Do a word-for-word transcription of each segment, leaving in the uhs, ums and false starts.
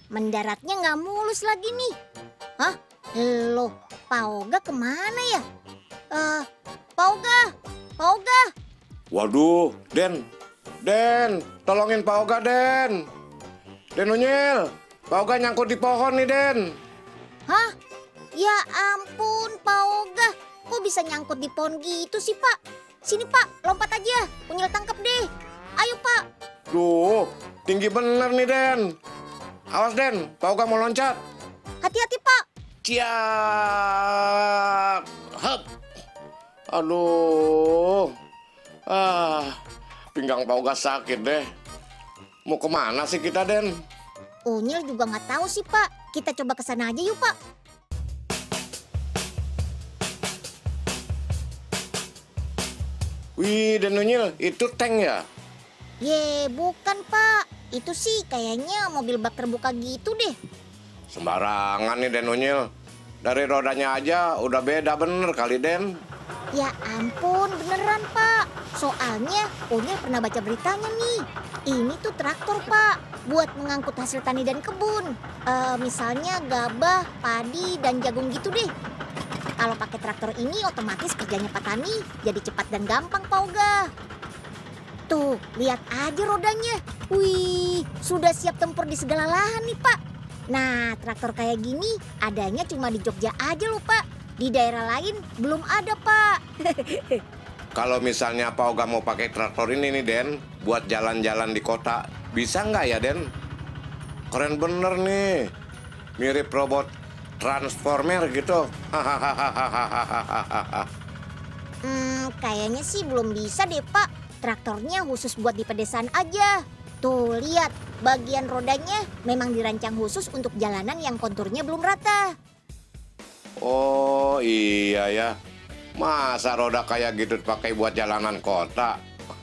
mendaratnya nggak mulus lagi nih. Hah? Loh, Pak Oga kemana ya? Eh, Pak Oga, Pak Oga. Waduh, Den, Den, tolongin Pak Oga, Den. Den Unyil, Pak Oga nyangkut di pohon nih, Den. Hah? Ya ampun, Pak Oga. Kok bisa nyangkut di pohon gitu sih, Pak? Sini, Pak, lompat aja. Unyil tangkap deh. Ayo, Pak. Duh, tinggi bener nih, Den. Awas, Den, Pak Oga mau loncat. Hati-hati, Pak. Ciak. Hup. Aduh. Ah, pinggang Pak Oga sakit deh. Mau kemana sih kita, Den? Unyil juga nggak tahu sih, Pak. Kita coba ke sana aja yuk, Pak. Wih, Den Unyil, itu tank ya? Ye, bukan, Pak. Itu sih kayaknya mobil bak terbuka gitu deh. Sembarangan nih, Den Unyil. Dari rodanya aja udah beda bener kali, Den. Ya ampun, beneran, Pak. Soalnya Unyil pernah baca beritanya nih. Ini tuh traktor, Pak, buat mengangkut hasil tani dan kebun. Eh, misalnya gabah, padi, dan jagung gitu deh. Kalau pakai traktor ini otomatis kerjanya petani jadi cepat dan gampang, Pak Oga. Tuh, lihat aja rodanya. Wih, sudah siap tempur di segala lahan nih, Pak. Nah, traktor kayak gini adanya cuma di Jogja aja loh, Pak. Di daerah lain belum ada, Pak. Kalau misalnya Pak Oga mau pakai traktor ini nih, Den, buat jalan-jalan di kota, bisa nggak ya, Den? Keren bener nih. Mirip robot Transformer gitu. Hmm, kayaknya sih belum bisa deh, Pak. Traktornya khusus buat di pedesaan aja. Tuh, lihat. Bagian rodanya memang dirancang khusus untuk jalanan yang konturnya belum rata. Oh iya ya. Masa roda kayak gitu dipakai buat jalanan kota?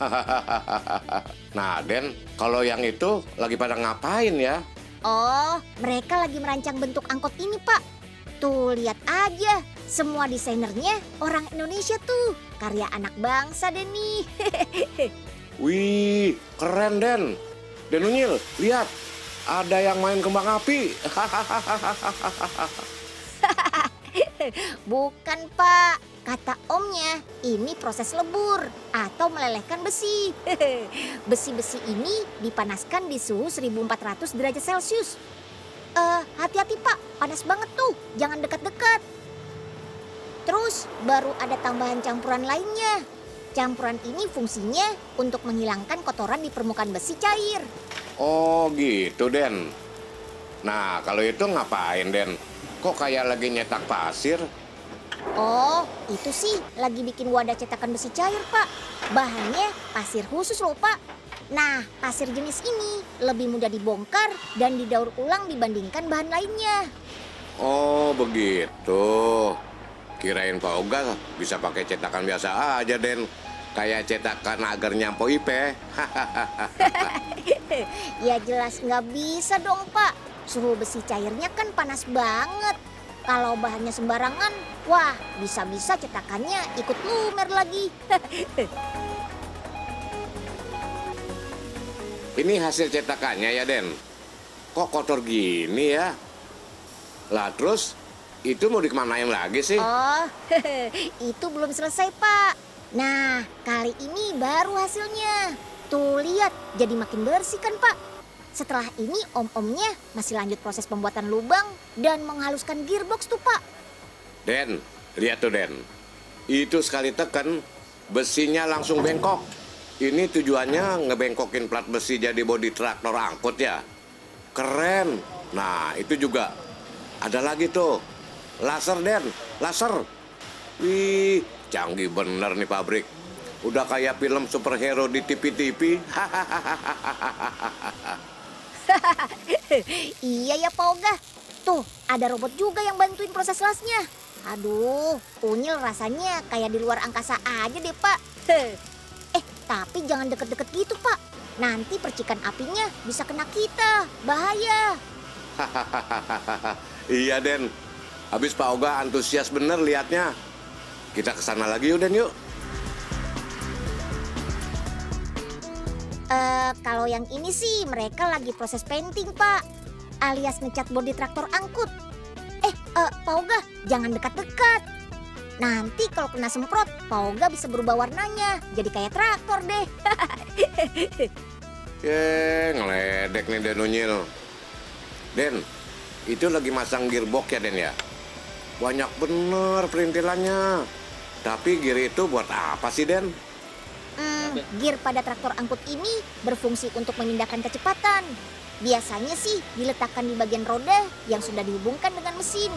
Nah, Den, kalau yang itu lagi pada ngapain ya? Oh, mereka lagi merancang bentuk angkot ini, Pak. Tuh, lihat aja. Semua desainernya orang Indonesia tuh. Karya anak bangsa deh nih. Wih, keren, Den. Den Unyil, lihat. Ada yang main kembang api. Bukan, Pak. Kata omnya, ini proses lebur atau melelehkan besi. Besi-besi ini dipanaskan di suhu seribu empat ratus derajat Celcius. Eh, hati-hati, Pak. Panas banget tuh. Jangan dekat-dekat. Terus baru ada tambahan campuran lainnya. Campuran ini fungsinya untuk menghilangkan kotoran di permukaan besi cair. Oh gitu, Den. Nah, kalau itu ngapain, Den? Kok kayak lagi nyetak pasir? Oh, itu sih lagi bikin wadah cetakan besi cair, Pak. Bahannya pasir khusus loh, Pak. Nah, pasir jenis ini lebih mudah dibongkar dan didaur ulang dibandingkan bahan lainnya. Oh begitu. Kirain Pak Oga bisa pakai cetakan biasa aja, Den. Kayak cetakan agar nyampo I P. Ya jelas nggak bisa dong, Pak. Suhu besi cairnya kan panas banget. Kalau bahannya sembarangan, wah bisa-bisa cetakannya ikut lumer lagi. Ini hasil cetakannya ya, Den. Kok kotor gini ya? Lah terus, itu mau dikemanain lagi sih? Oh, itu belum selesai, Pak. Nah, kali ini baru hasilnya. Tuh lihat, jadi makin bersih kan, Pak? Setelah ini om-omnya masih lanjut proses pembuatan lubang dan menghaluskan gearbox tuh, Pak. Den, lihat tuh, Den. Itu sekali tekan, besinya langsung bengkok. Ini tujuannya ngebengkokin plat besi jadi bodi traktor angkut ya. Keren. Nah, itu juga. Ada lagi tuh. Laser, Den. Laser. Wih, canggih bener nih pabrik. Udah kayak film superhero di T V-T V. Iya ya, Pak Oga. Tuh, ada robot juga yang bantuin proses lasnya. Aduh, Unyil rasanya kayak di luar angkasa aja deh, Pak. Eh, tapi jangan deket-deket gitu, Pak. Nanti percikan apinya bisa kena kita. Bahaya. Iya, Den. Habis Pak Oga antusias bener liatnya. Kita kesana lagi yuk, Den, yuk. Eh, kalau yang ini sih mereka lagi proses painting, Pak. alias ngecat bodi traktor angkut. Eh, uh, Pak Oga, jangan dekat-dekat. Nanti kalau kena semprot, Pak Oga bisa berubah warnanya, jadi kayak traktor deh. Ye, ngeledek nih Den Unyil. Den, itu lagi masang gearbox ya Den ya? Banyak bener perintilannya. Tapi gear itu buat apa sih Den? Hmm, gear pada traktor angkut ini berfungsi untuk memindahkan kecepatan. Biasanya sih diletakkan di bagian roda yang sudah dihubungkan dengan mesin.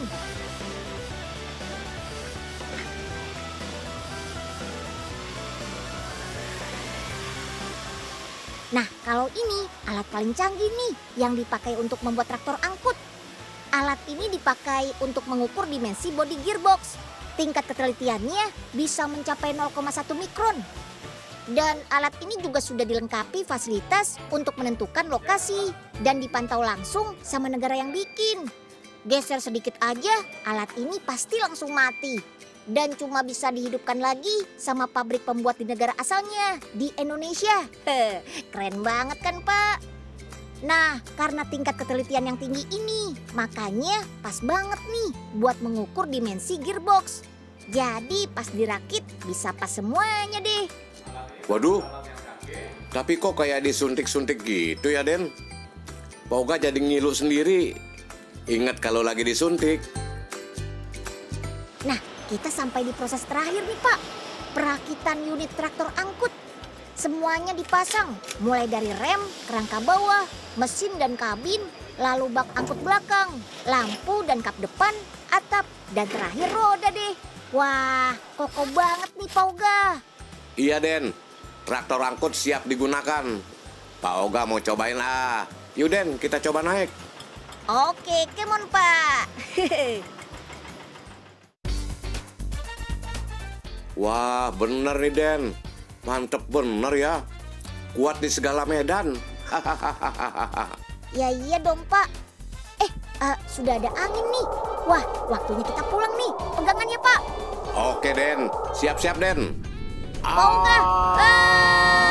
Nah, kalau ini alat paling canggih nih yang dipakai untuk membuat traktor angkut. Alat ini dipakai untuk mengukur dimensi bodi gearbox. Tingkat ketelitiannya bisa mencapai nol koma satu mikron. Dan alat ini juga sudah dilengkapi fasilitas untuk menentukan lokasi dan dipantau langsung sama negara yang bikin. Geser sedikit aja, alat ini pasti langsung mati. Dan cuma bisa dihidupkan lagi sama pabrik pembuat di negara asalnya, di Indonesia. Heh, keren banget kan Pak? Nah, karena tingkat ketelitian yang tinggi ini, makanya pas banget nih buat mengukur dimensi gearbox. Jadi pas dirakit bisa pas semuanya deh. Waduh, tapi kok kayak disuntik-suntik gitu ya Den? Pak Oga jadi ngilu sendiri. Ingat kalau lagi disuntik. Nah, kita sampai di proses terakhir nih Pak. Perakitan unit traktor angkut. Semuanya dipasang, mulai dari rem, kerangka bawah, mesin dan kabin, lalu bak angkut belakang, lampu dan kap depan, atap, dan terakhir roda deh. Wah, kokoh banget nih Pak Oga. Iya Den, traktor angkut siap digunakan. Pak Oga mau cobain ah. Yuk Den, kita coba naik. Oke, kemon Pak. Wah, bener nih Den. Mantep bener ya. Kuat di segala medan. Ya iya dong Pak. Eh, uh, sudah ada angin nih. Wah, waktunya kita pulang nih. Pegangan ya Pak. Oke Den, siap-siap Den. Mau nggak? Ah!